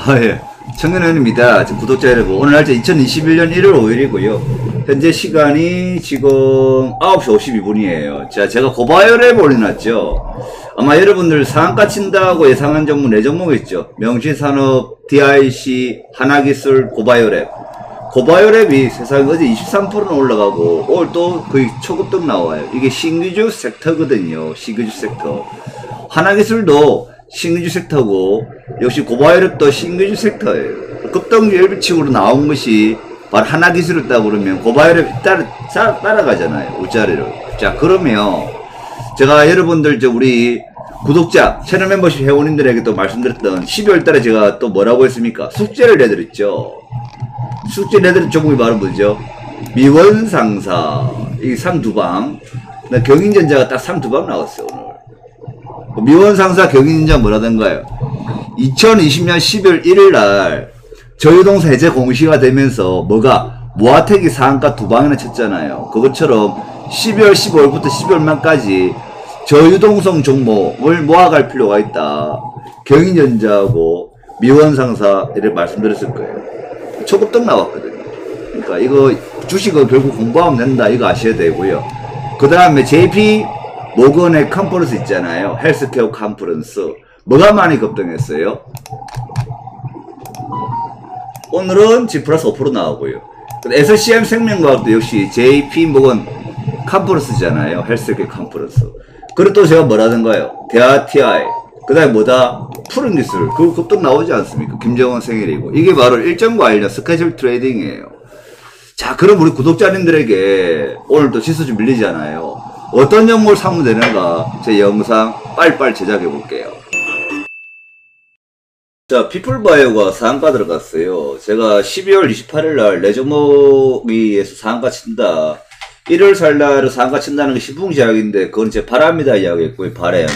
예. 청년회원입니다. 구독자 여러분. 오늘 날짜 2021년 1월 5일이고요. 현재 시간이 지금 9시 52분이에요. 자, 제가 고바이오랩 올려놨죠. 아마 여러분들 상한가 친다고 예상한 종목 4종목 있죠. 명신산업, DIC, 하나기술, 고바이오랩. 고바이오랩이 세상에 어제 23%는 올라가고 오늘 또 거의 초급등 나와요. 이게 신규주 섹터거든요. 신규주 섹터. 하나기술도 신규주 섹터고 역시 고바이오랩도 신규주 섹터예요. 급등주 일비치으로 나온 것이 바로 하나기술이었다 그러면 고바이오랩 따라가잖아요. 웃자리로. 자, 그러면 제가 여러분들 우리 구독자 채널 멤버십 회원님들에게 또 말씀드렸던 12월 달에 제가 또 뭐라고 했습니까? 숙제를 내드렸죠. 숙제 내드린 종목이 바로 뭐죠? 미원상사. 이 상 두 방. 경인전자가 딱 상 두 방 나왔어요, 오늘. 미원상사 경인전자 뭐라던가요? 2020년 12월 1일 날 저유동사 해제 공시가 되면서 뭐가 모아텍이 상한가 두 방이나 쳤잖아요. 그것처럼 12월 15일부터 12월 말까지 저유동성 종목을 모아갈 필요가 있다. 경인전자하고 미원상사 이렇게 말씀드렸을 거예요. 초급등 나왔거든요. 그러니까 이거 주식을 결국 공부하면 된다. 이거 아셔야 되고요. 그 다음에 JP 모건의 컨퍼런스 있잖아요. 헬스케어 컨퍼런스. 뭐가 많이 급등했어요? 오늘은 G 플러스 5% 나오고요. SCM 생명과학도 역시 JP 모건 컨퍼런스잖아요. 헬스케어 컨퍼런스. 그리고 또 제가 뭐라던가요? 대하 TI. 그 다음에 뭐다? 푸른 기술. 그거 급등 나오지 않습니까? 김정은 생일이고. 이게 바로 일정과 관련 스케줄 트레이딩이에요. 자, 그럼 우리 구독자님들에게 오늘 또 지수 좀 밀리잖아요. 어떤 종목을 사면 되는가? 제 영상 빨리빨리 제작해 볼게요. 자, 피플바이오가 상한가 들어갔어요. 제가 12월 28일 날 내 종목에서 상한가 친다. 1월 4일 날 상한가 친다는 게 신풍제약인데 그건 제 바람이다 이야기했고요. 바람.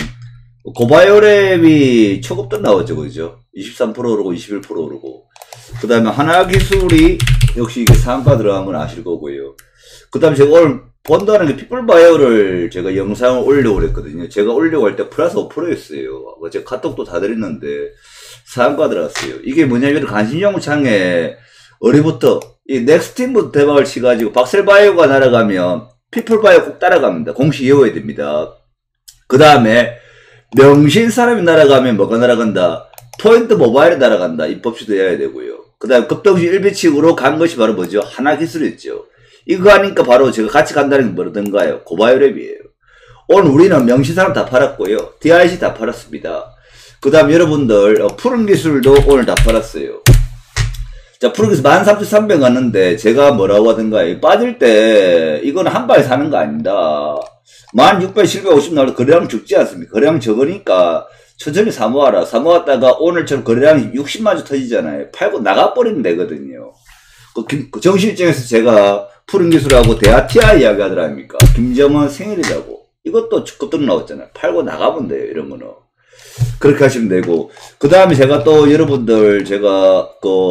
고바이오랩이 초급등 나왔죠, 그죠? 23% 오르고 21% 오르고. 그 다음에 하나기술이 역시 이게 상한가 들어간 건 아실 거고요. 그 다음에 제가 오늘 본다는 게 피플바이오를 제가 영상을 올려고 그랬거든요. 제가 올려고 할 때 플러스 5%였어요. 제가 카톡도 다 드렸는데 상한가 들어갔어요. 이게 뭐냐면 간신영창에 어리부터 이 넥스팀부터 대박을 치가지고 박셀바이오가 날아가면 피플바이오 꼭 따라갑니다. 공시 이어야 됩니다. 그 다음에 명신 사람이 날아가면 뭐가 날아간다? 포인트 모바일이 날아간다. 이 법칙도 해야 되고요. 그 다음에 급등시 일비칙으로 간 것이 바로 뭐죠? 하나기술이었죠. 이거 하니까 바로 제가 같이 간다는 게 뭐라던가요? 고바이오랩이에요. 오늘 우리는 명신 사람 다 팔았고요. DIC 다 팔았습니다. 그 다음 여러분들 푸른 기술도 오늘 다 팔았어요. 자, 푸른 기술 13,300 갔는데 제가 뭐라고 하던가요? 빠질 때 이거는 한 방에 사는 거 아닙니다. 16,750 나와도 거래량 적지 않습니까? 거래량 적으니까 천천히 사모아라. 사모았다가 오늘처럼 거래량이 60만 주 터지잖아요. 팔고 나가버리면 되거든요. 그 정실증에서 제가 푸른 기술하고 대하 TI 이야기 하더라 아닙니까? 김정은 생일이라고. 이것도 급등 나왔잖아요. 팔고 나가면 돼요. 이런 거는. 그렇게 하시면 되고. 그 다음에 제가 또 여러분들 제가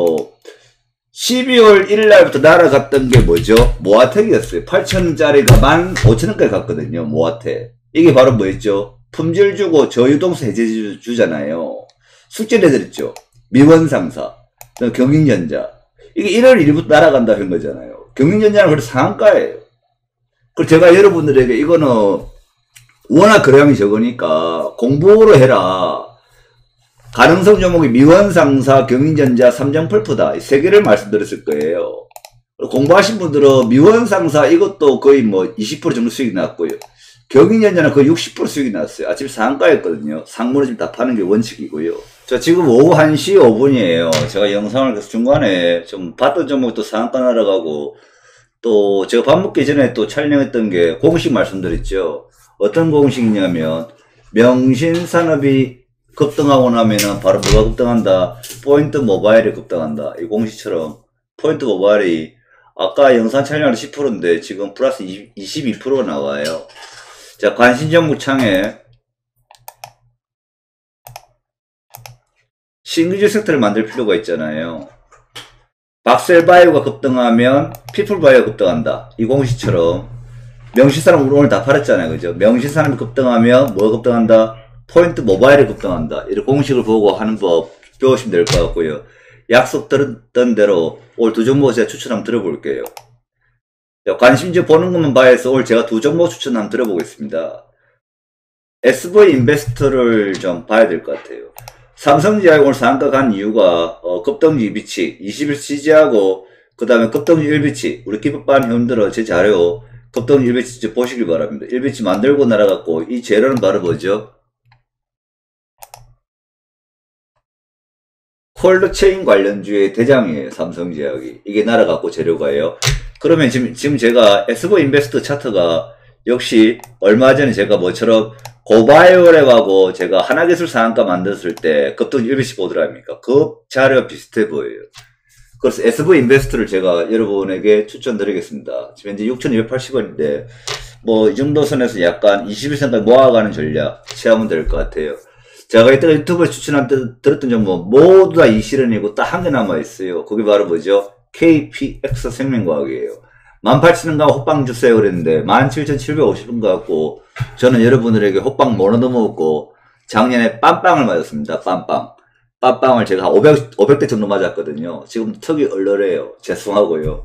12월 1일 날부터 날아갔던 게 뭐죠? 모아텍이었어요. 8,000원짜리가 15,000원까지 갔거든요. 모아텍. 이게 바로 뭐였죠? 품질 주고 저유동수 해제 주잖아요. 숙제 내드렸죠. 미원상사, 경인전자. 이게 1월 1일부터 날아간다 한 거잖아요. 경인전자는 그래도 상한가예요. 그리고 제가 여러분들에게 이거는 워낙 거래량이 적으니까 공부로 해라. 가능성 종목이 미원상사, 경인전자, 삼성펄프다. 이 세 개를 말씀드렸을 거예요. 공부하신 분들은 미원상사 이것도 거의 뭐 20% 정도 수익이 났고요. 경인전자는 거의 60% 수익이 났어요. 아침에 상한가였거든요. 상무는 지금 다 파는 게 원칙이고요. 자, 지금 오후 1시 5분이에요. 제가 영상을 계속 중간에 좀 봤던 종목이 또 상한가 날아가고 또 제가 밥 먹기 전에 또 촬영했던 게 공식 말씀드렸죠. 어떤 공식이냐면 명신산업이 급등하고 나면은 바로 뭐가 급등한다? 포인트 모바일이 급등한다. 이 공식처럼 포인트 모바일이 아까 영상 촬영할 10%인데 지금 플러스 22% 나와요. 자, 관심종목 창에 신규주 섹터를 만들 필요가 있잖아요. 박셀바이오가 급등하면 피플바이오가 급등한다. 이 공식처럼 명신사람 오늘 다 팔았잖아요. 그죠? 명신사람이 급등하면 뭐가 급등한다? 포인트 모바일이 급등한다. 이런 공식을 보고 하는 법 배우시면 될 것 같고요. 약속 들었던 대로 오늘 두 종목 제가 추천 한번 들어볼게요. 관심주 보는 것만 봐서 오늘 제가 두 종목 추천 한번 들어보겠습니다. SV 인베스터를 좀 봐야 될 것 같아요. 삼성지하고 오늘 상한가 간 이유가 급등주 2비치 20일 지지하고 그 다음에 급등주 1비치 우리 기법반 회원들은 제 자료 급등주 1비치 보시길 바랍니다. 1비치 만들고 날아갔고 이 재료는 바로 뭐죠? 콜드체인 관련주의 대장이에요. 삼성제약이. 이게 날아갔고 재료가요. 그러면 지금 제가 SV 인베스트 차트가 역시 얼마 전에 제가 뭐처럼 고바이오랩하고 제가 하나기술 상한가 만들었을 때 급등 1비씩 보더랍니까? 그 자료가 비슷해 보여요. 그래서 SV 인베스트를 제가 여러분에게 추천드리겠습니다. 지금 현재 6,280원인데 뭐 이 정도 선에서 약간 21선까지 모아가는 전략 취하면 될 것 같아요. 제가 이때가 유튜브에 추천한 때 들었던 정보 모두 다 이 실현이고 딱 한 개 남아있어요. 그게 바로 뭐죠? KPX 생명과학이에요. 18,000원가 호빵 주세요 그랬는데 17,750원 갖고 저는 여러분들에게 호빵 못 얻어먹었고 작년에 빰빵을 맞았습니다. 빰빵을 제가 한 500대 정도 맞았거든요. 지금 턱이 얼얼해요. 죄송하고요.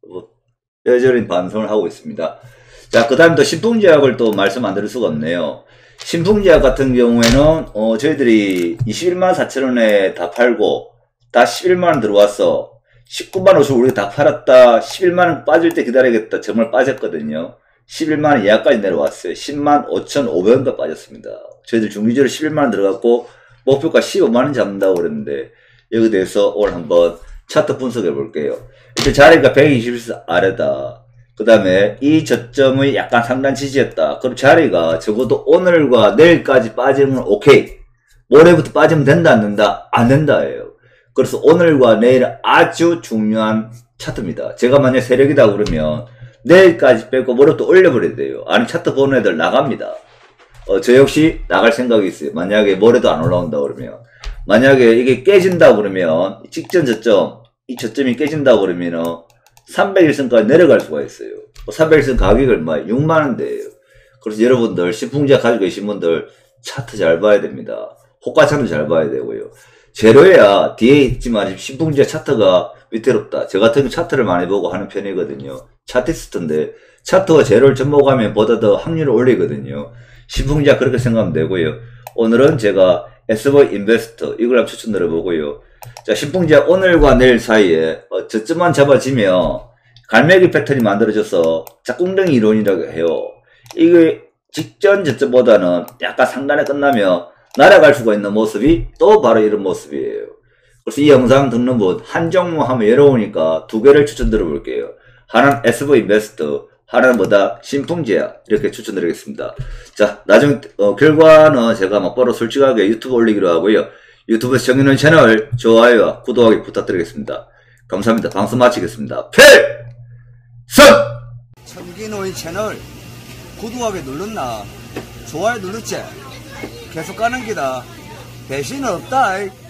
뼈저린 반성을 하고 있습니다. 자, 그 다음 또 신풍제약을 또 말씀 안 드릴 수가 없네요. 신풍제약 같은 경우에는 저희들이 21만 4천원에 다 팔고 다 11만원 들어왔어. 19만 5천 우리가 다 팔았다. 11만원 빠질 때 기다리겠다. 정말 빠졌거든요. 11만원 예약까지 내려왔어요. 10만 5,500원까지 빠졌습니다. 저희들 중기적으로 11만원 들어갔고 목표가 15만원 잡는다고 그랬는데 여기 대해서 오늘 한번 차트 분석해 볼게요. 일단 자리가 120에서 아래다. 그 다음에 이 저점의 약간 상단 지지였다. 그럼 자리가 적어도 오늘과 내일까지 빠지면 오케이. 모레부터 빠지면 된다 안 된다? 안 된다예요. 그래서 오늘과 내일은 아주 중요한 차트입니다. 제가 만약 세력이다 그러면 내일까지 빼고 모레부터 올려버려야 돼요. 아니 차트 보는 애들 나갑니다. 저 역시 나갈 생각이 있어요. 만약에 모레도 안 올라온다 그러면. 만약에 이게 깨진다 그러면 직전 저점 이 저점이 깨진다 그러면은 301선까지 내려갈 수가 있어요. 301선 가격이 얼마예요? 6만원대예요. 그래서 여러분들 신풍제약 가지고 계신 분들 차트 잘 봐야 됩니다. 호가 차트 잘 봐야 되고요. 재료야 뒤에 있지만 신풍제약 차트가 위태롭다. 저 같은 경우 차트를 많이 보고 하는 편이거든요. 차티스트인데 차트와 재료를 접목하면 보다 더 확률을 올리거든요. 신풍제약 그렇게 생각하면 되고요. 오늘은 제가 SV 인베스터 이걸 한번 추천드려보고요. 자, 신풍제약 오늘과 내일 사이에 저점만 잡아지면 갈매기 패턴이 만들어져서 짝꿍댕이 이론이라고 해요. 이게 직전 저점보다는 약간 상단에 끝나면 날아갈 수가 있는 모습이 또 바로 이런 모습이에요. 그래서 이 영상 듣는 분 한 종목 하면 어려우니까 두 개를 추천드려 볼게요. 하나는 SV 인베스터, 하나는 뭐다? 신풍제약 이렇게 추천드리겠습니다. 자, 나중에 결과는 제가 막바로 솔직하게 유튜브 올리기로 하고요. 유튜브에서 정해놓은 채널 좋아요와 구독하기 부탁드리겠습니다. 감사합니다. 방송 마치겠습니다. 필승! 천기노인 채널 구독하기 눌렀나? 좋아요 눌렀지? 계속 가는 기다. 배신은 없다.